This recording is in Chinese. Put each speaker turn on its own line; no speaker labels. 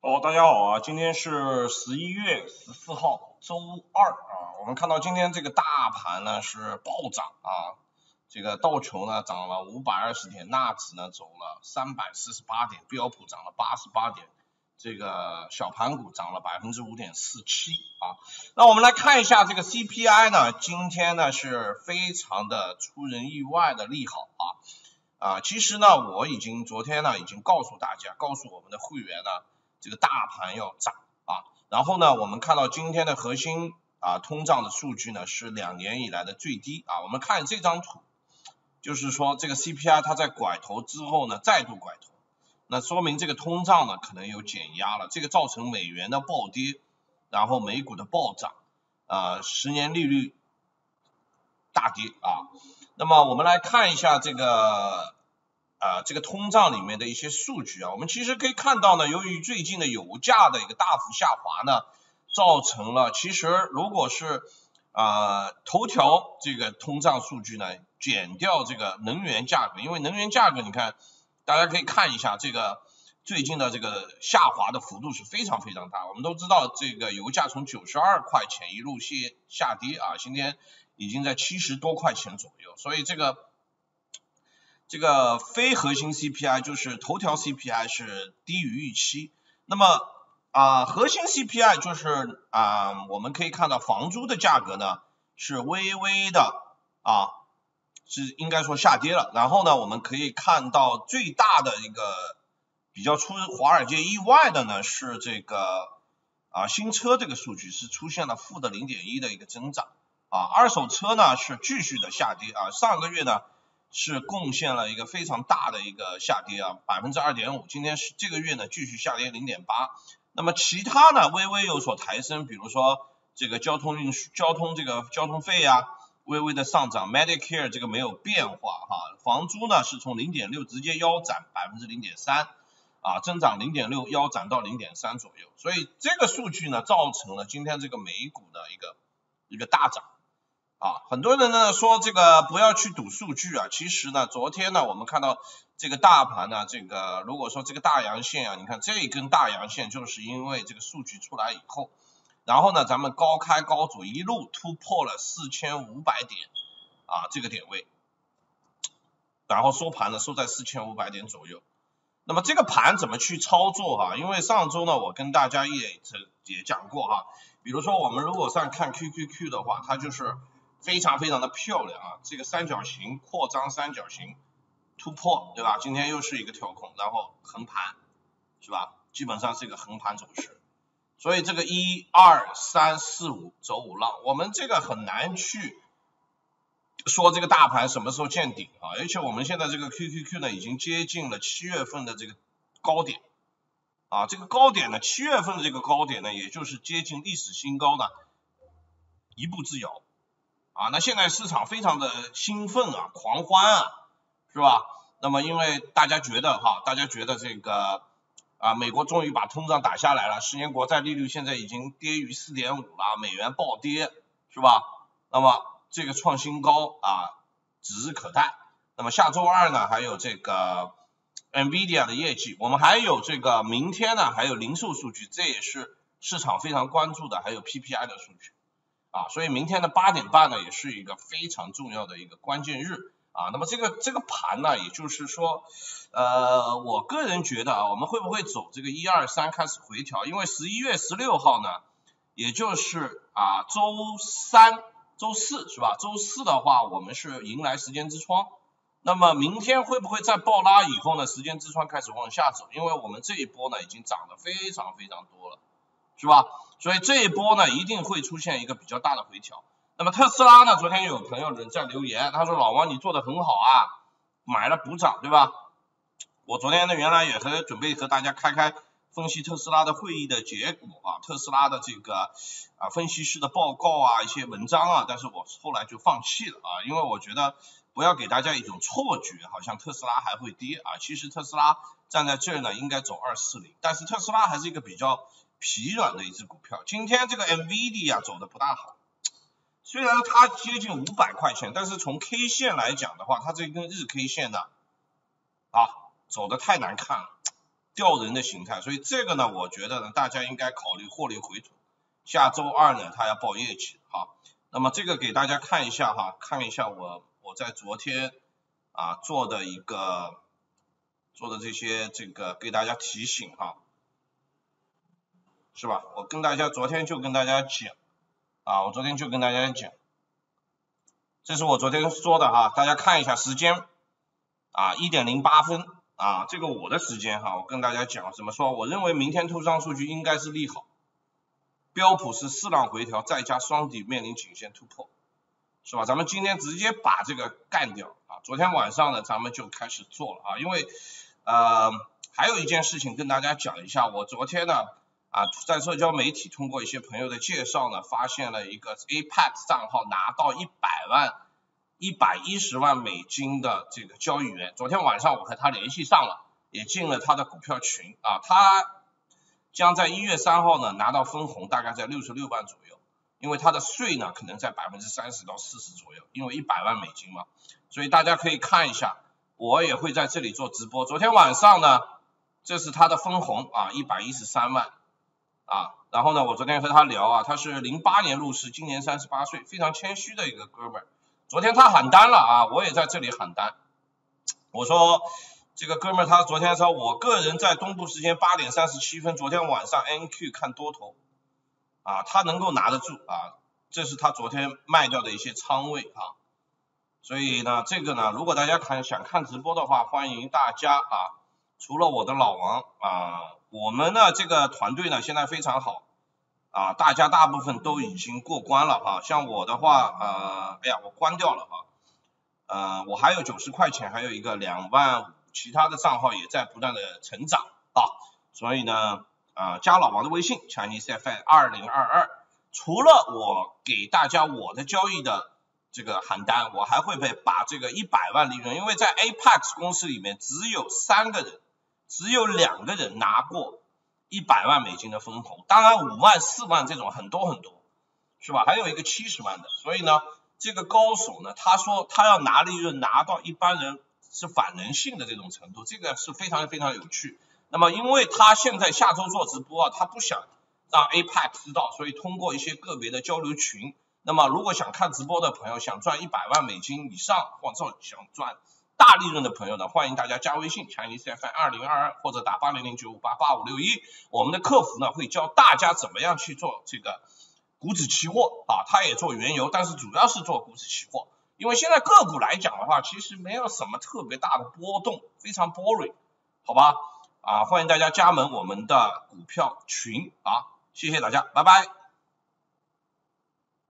大家好啊，今天是11月14号，周二啊。我们看到今天这个大盘呢是暴涨啊，这个道琼呢涨了520点，纳指呢走了348点，标普涨了88点，这个小盘股涨了5.47%啊。那我们来看一下这个 CPI 呢，今天呢是非常的出人意外的利好啊。其实呢昨天呢已经告诉大家，告诉我们的会员呢，这个大盘要涨啊，然后呢，我们看到今天的核心通胀的数据呢是2年以来的最低啊。我们看这张图，就是说这个 CPI 它在拐头之后呢再度拐头，那说明这个通胀呢可能有减压了，这个造成美元的暴跌，然后美股的暴涨，10年利率大跌啊。那么我们来看一下这个通胀里面的一些数据啊，我们其实可以看到呢，由于最近的油价的一个大幅下滑呢，造成了其实如果是头条这个通胀数据呢，减掉这个能源价格，因为能源价格你看大家可以看一下这个最近的这个下滑的幅度是非常非常大。我们都知道这个油价从92块钱一路下跌啊，今天已经在70多块钱左右，所以这个非核心 CPI 就是头条 CPI 是低于预期。那么核心 CPI 就是我们可以看到房租的价格呢是微微的是应该说下跌了。然后呢，我们可以看到最大的一个比较出华尔街意外的呢是这个新车这个数据是出现了负的 0.1 的一个增长二手车呢是继续的下跌上个月呢是贡献了一个非常大的一个下跌2.5%，今天是这个月呢继续下跌 0.8%。那么其他呢微微有所抬升，比如说这个交通费微微的上涨， Medicare 这个没有变化房租呢是从 0.6 直接腰斩 0.3%增长 0.6 腰斩到 0.3 左右。所以这个数据呢造成了今天这个美股的一个大涨很多人呢说这个不要去赌数据其实呢昨天呢我们看到这个大盘呢，这个如果说这个大阳线你看这一根大阳线就是因为这个数据出来以后，然后呢咱们高开高走，一路突破了4500点这个点位，然后收盘呢收在4500点左右。那么这个盘怎么去操作因为上周呢我跟大家也讲过比如说我们如果看 QQQ 的话，它就是非常非常的漂亮这个三角形扩张，三角形突破，对吧？今天又是一个跳空，然后横盘，是吧？基本上是一个横盘走势。所以这个1、2、3、4、5走5浪，我们这个很难去说这个大盘什么时候见顶而且我们现在这个 QQQ 呢已经接近了7月份的这个高点这个高点呢，7月份的这个高点呢，也就是接近历史新高呢，一步之遥那现在市场非常的兴奋狂欢是吧？那么因为大家觉得这个美国终于把通胀打下来了，10年国债利率现在已经跌于 4.5 了，美元暴跌是吧？那么这个创新高指日可待。那么下周二呢还有这个 NVIDIA 的业绩，我们还有这个明天呢还有零售数据，这也是市场非常关注的，还有 PPI 的数据所以明天的8点半呢也是一个非常重要的一个关键日那么这个盘呢，也就是说我个人觉得我们会不会走这个1、2、3开始回调，因为11月16号呢也就是周四是吧？周四的话我们是迎来时间之窗，那么明天会不会再暴拉以后呢时间之窗开始往下走，因为我们这一波呢已经涨得非常非常多了，是吧？所以这一波呢一定会出现一个比较大的回调。那么特斯拉呢，昨天有朋友在留言，他说老王你做的很好买了补涨，对吧？我昨天呢原来也准备和大家开分析特斯拉的会议的结果特斯拉的这个分析师的报告一些文章但是我后来就放弃了因为我觉得不要给大家一种错觉，好像特斯拉还会跌其实特斯拉站在这儿呢应该走240，但是特斯拉还是一个比较疲软的一只股票。今天这个 NVIDIA 走的不大好，虽然它接近500块钱，但是从 K 线来讲的话，它这根日 K 线呢走的太难看了吊人的形态，所以这个呢，我觉得呢，大家应该考虑获利回吐。下周二呢，它要报业绩，好，那么这个给大家看一下哈，看一下我在昨天做的这些这个给大家提醒哈，是吧？我昨天就跟大家讲这是我昨天说的哈，大家看一下时间1点08分这个我的时间哈，我跟大家讲怎么说，我认为明天通商数据应该是利好，标普是4浪回调，再加双底面临颈线突破，是吧？咱们今天直接把这个干掉昨天晚上呢，咱们就开始做了因为还有一件事情跟大家讲一下，我昨天呢在社交媒体通过一些朋友的介绍呢，发现了一个 Apex 账号拿到110万美金的这个交易员，昨天晚上我和他联系上了，也进了他的股票群他将在1月3号呢拿到分红，大概在66万左右，因为他的税呢可能在30%到40%左右，因为100万美金嘛，所以大家可以看一下，我也会在这里做直播。昨天晚上呢，这是他的分红113万然后呢，我昨天和他聊他是08年入市，今年38岁，非常谦虚的一个哥们儿。昨天他喊单了我也在这里喊单。我说这个哥们儿他昨天说，我个人在东部时间8点37分，昨天晚上 NQ 看多头他能够拿得住这是他昨天卖掉的一些仓位所以呢，这个呢，如果大家想看直播的话，欢迎大家除了我的老王我们呢这个团队呢现在非常好大家大部分都已经过关了像我的话我关掉了我还有90块钱，还有一个2万5，其他的账号也在不断的成长所以呢加老王的微信 ChineseFI2022，除了我给大家我的交易的这个喊单，我还会把这个100万利润，因为在 Apex 公司里面只有2个人拿过100万美金的分红，当然5万4万这种很多很多，是吧？还有一个70万的，所以呢这个高手呢，他说他要拿利润拿到一般人是反人性的这种程度，这个是非常非常有趣。那么因为他现在下周做直播他不想让 Apex 知道，所以通过一些个别的交流群，那么如果想看直播的朋友，想赚100万美金以上，或者想赚大利润的朋友呢，欢迎大家加微信 ChineseFI2022 或者打800-958-8561，我们的客服呢会教大家怎么样去做这个股指期货他也做原油，但是主要是做股指期货。因为现在个股来讲的话，其实没有什么特别大的波动，非常 boring， 好吧欢迎大家加盟我们的股票群谢谢大家，拜拜。